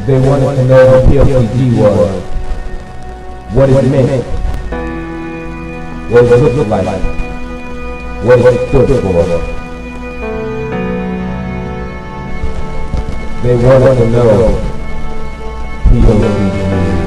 They wanted to know who PLCG was, what it meant, what it looked like, what it stood for. They wanted to know PLCG.